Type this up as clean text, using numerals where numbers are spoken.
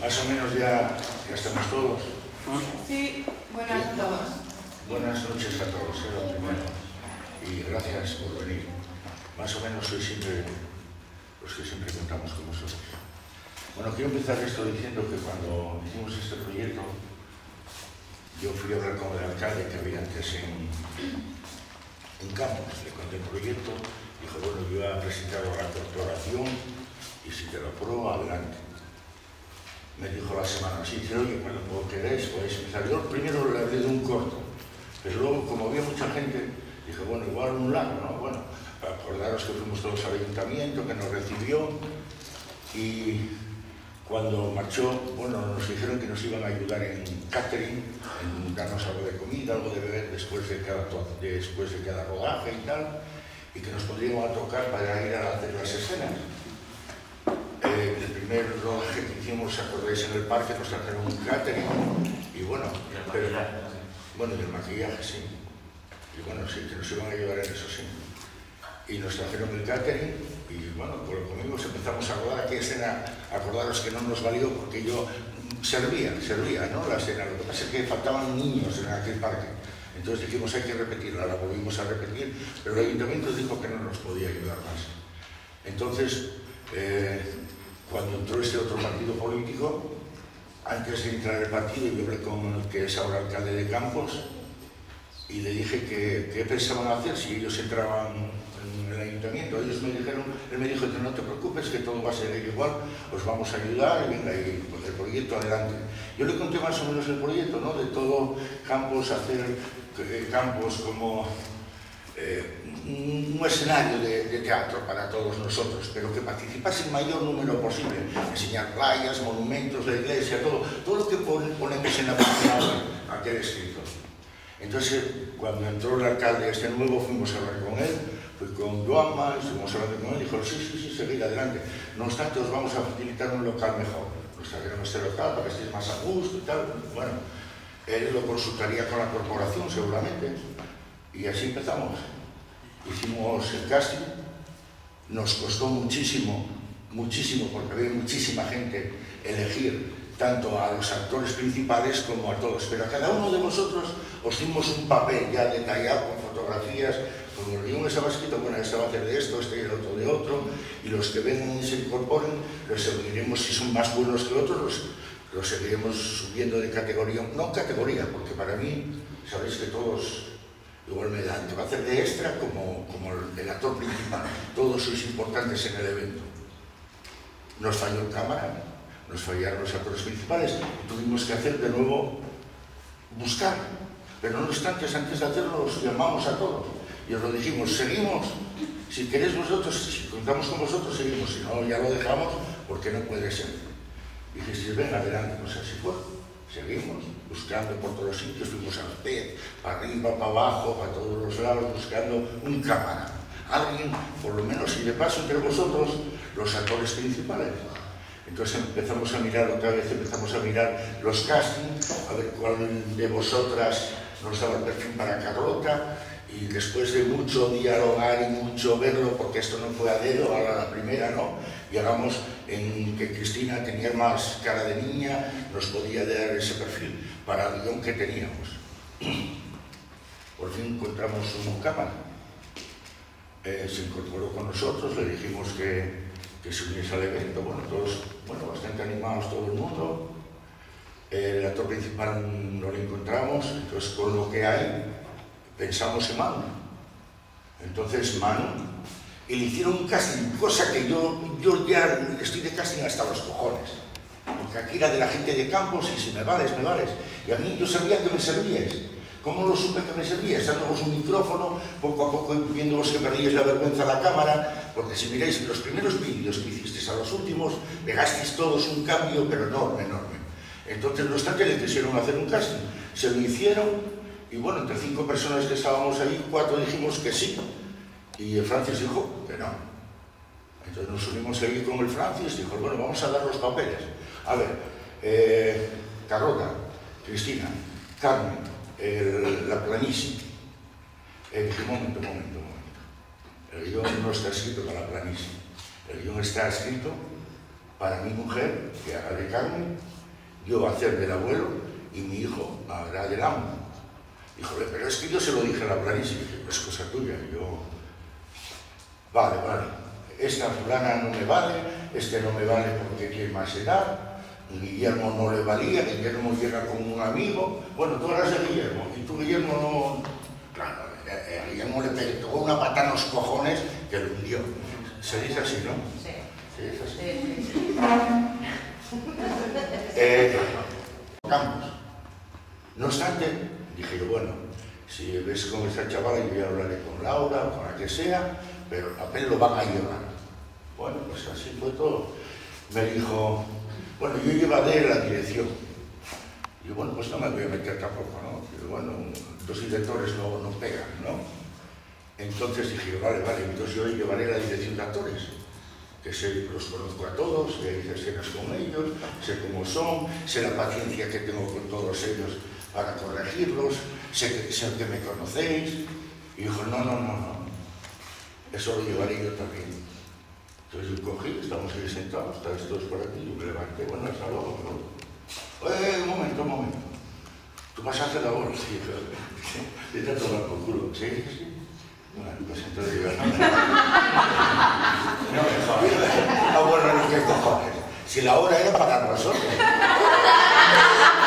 Más o menos ya estamos todos. Sí, buenas a todos. Buenas noches a todos, lo primero. Y gracias por venir. Más o menos sois siempre los que siempre contamos con vosotros. Bueno, quiero empezar esto diciendo que cuando hicimos este proyecto, yo fui a hablar con el alcalde que había antes en Campos. Le conté el proyecto, dijo, bueno, yo voy a presentarlo a la corporación y si te lo apruebo, adelante. Me dijo la semana siguiente, oye, cuando queréis podéis empezar. Yo primero le hablé de un corto, pero luego, como había mucha gente, dije, bueno, igual un largo, ¿no? Bueno, para acordaros que fuimos todos al ayuntamiento, que nos recibió, y cuando marchó, bueno, nos dijeron que nos iban a ayudar en catering, en darnos algo de comida, algo de beber después de cada rodaje y tal, y que nos podríamos a tocar para ir a hacer las escenas. El primer rodaje que hicimos, acordáis, en el parque, nos trajeron un catering, y bueno, bueno, del maquillaje, sí. Y bueno, sí, que nos iban a ayudar en eso, sí. Y nos trajeron el catering, y bueno, por lo conmigo empezamos a rodar aquella escena. Acordaros que no nos valió porque yo servía, ¿no? La escena. Lo que pasa es que faltaban niños en aquel parque. Entonces dijimos, hay que repetirla, la volvimos a repetir, pero el ayuntamiento dijo que no nos podía ayudar más. Entonces, cuando entró este otro partido político, antes de entrar el partido, yo hablé con el que es ahora alcalde de Campos y le dije que qué pensaban hacer si ellos entraban en el ayuntamiento. Ellos me dijeron, él me dijo, no te preocupes, que todo va a ser igual, os vamos a ayudar y venga, y pues, el proyecto adelante. Yo le conté más o menos el proyecto, ¿no? De todo Campos, hacer Campos como un escenario de teatro para todos nosotros, pero que participase el mayor número posible, enseñar playas, monumentos, la iglesia, todo lo que ponemos en la página web, aquel escrito. Entonces, cuando entró el alcalde este nuevo, fuimos a hablar con él, fui con Joanma, estuvimos hablando con él, y dijo, sí, seguid adelante. No obstante, os vamos a facilitar un local mejor. Nos trajeron este local para que estéis más a gusto y tal. Bueno, él lo consultaría con la corporación, seguramente, y así empezamos. Hicimos el casting, nos costó muchísimo, porque había muchísima gente elegir, tanto a los actores principales como a todos, pero a cada uno de vosotros os dimos un papel ya detallado con fotografías, como el guión estaba escrito, bueno, este va a hacer de esto, este y el otro de otro, y los que vengan y se incorporen, los seguiremos, si son más buenos que otros, los seguiremos subiendo de categoría, no categoría, porque para mí, sabéis que todos igual me dan, te va a hacer de extra como el actor principal, todos sois importantes en el evento. Nos falló el cámara, nos fallaron los actores principales, y tuvimos que hacer de nuevo, buscar, pero no obstante, antes de hacerlo, os llamamos a todos, y os lo dijimos, seguimos, si queréis vosotros, si contamos con vosotros, seguimos, si no, ya lo dejamos, porque no puede ser. Y dijisteis, venga, adelante, pues así fue. Seguimos buscando por todos los sitios, fuimos al PET, para arriba, para abajo, para todos los lados, buscando un cámara. Alguien, por lo menos, y de paso entre vosotros, los actores principales. Entonces empezamos a mirar otra vez, los castings, a ver cuál de vosotras nos daba el perfil para Carlota, y después de mucho dialogar y mucho verlo, porque esto no fue a dedo, ahora la primera, ¿no? Llegamos en que Cristina tenía más cara de niña, nos podía dar ese perfil para el guión que teníamos. Por fin encontramos un cámara. Se incorporó con nosotros, le dijimos que se uniese al evento, bueno, todos, bastante animados todo el mundo. El actor principal no lo encontramos, entonces con lo que hay, pensamos en Manu. Entonces Manu, y le hicieron un casting, cosa que yo ya estoy de casting hasta los cojones, porque aquí era de la gente de Campos y si me vales, y a mí yo sabía que me servíais. ¿Cómo lo supe que me servíais? Dándoos un micrófono, poco a poco viéndoos que perdíais la vergüenza a la cámara, porque si miráis los primeros vídeos que hicisteis a los últimos, pegasteis todos un cambio, pero enorme. Entonces, no obstante, le quisieron hacer un casting, se lo hicieron, y bueno, entre 5 personas que estábamos ahí, 4 dijimos que sí, y el Francis dijo que no. Entonces nos unimos ahí con el Francis, dijo, bueno, vamos a dar los papeles. A ver, Carlota, Cristina, Carmen, la Planicie. Dije, un momento. El guión no está escrito para la Planicie. El guión está escrito para mi mujer, que haga de Carmen, yo hacer del abuelo y mi hijo hará del amo. Dijo, pero es que yo se lo dije a la planicie, y dije, es cosa tuya, yo... Vale, esta fulana no me vale, este no me vale porque tiene más edad, Guillermo no le valía, Guillermo llega como un amigo, bueno, tú eras de Guillermo, y tú Guillermo no... Claro, a Guillermo le pegó una pata en los cojones que lo hundió. Se dice así, ¿no? Sí. Se dice así. Sí. Campos. No obstante, dije yo, bueno, si ves con esta chavala, yo ya hablaré con Laura o con la que sea, pero apenas lo van a llevar. Bueno, pues así fue todo. Me dijo, bueno, yo llevaré la dirección. Y yo, bueno, pues no me voy a meter tampoco, ¿no? Pero bueno, los directores no pegan, ¿no? Entonces dije, vale, entonces yo llevaré la dirección de actores, que los conozco a todos, hice escenas con ellos, sé cómo son, sé la paciencia que tengo con todos ellos para corregirlos, sé que me conocéis. Y dijo, no, eso lo llevaré yo también. Entonces yo cogí, estamos ahí sentados, estáis todos por aquí, yo me levanté, bueno, hasta luego, un momento, tú vas a hacer la voz, sí, te he tomado por culo, sí. Bueno, pues entonces yo no me jodas. Bueno, no, ¿qué cojones? Si la hora era para nosotros.